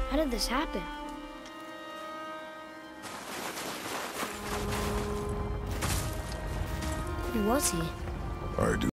How did this happen? Who was he? I do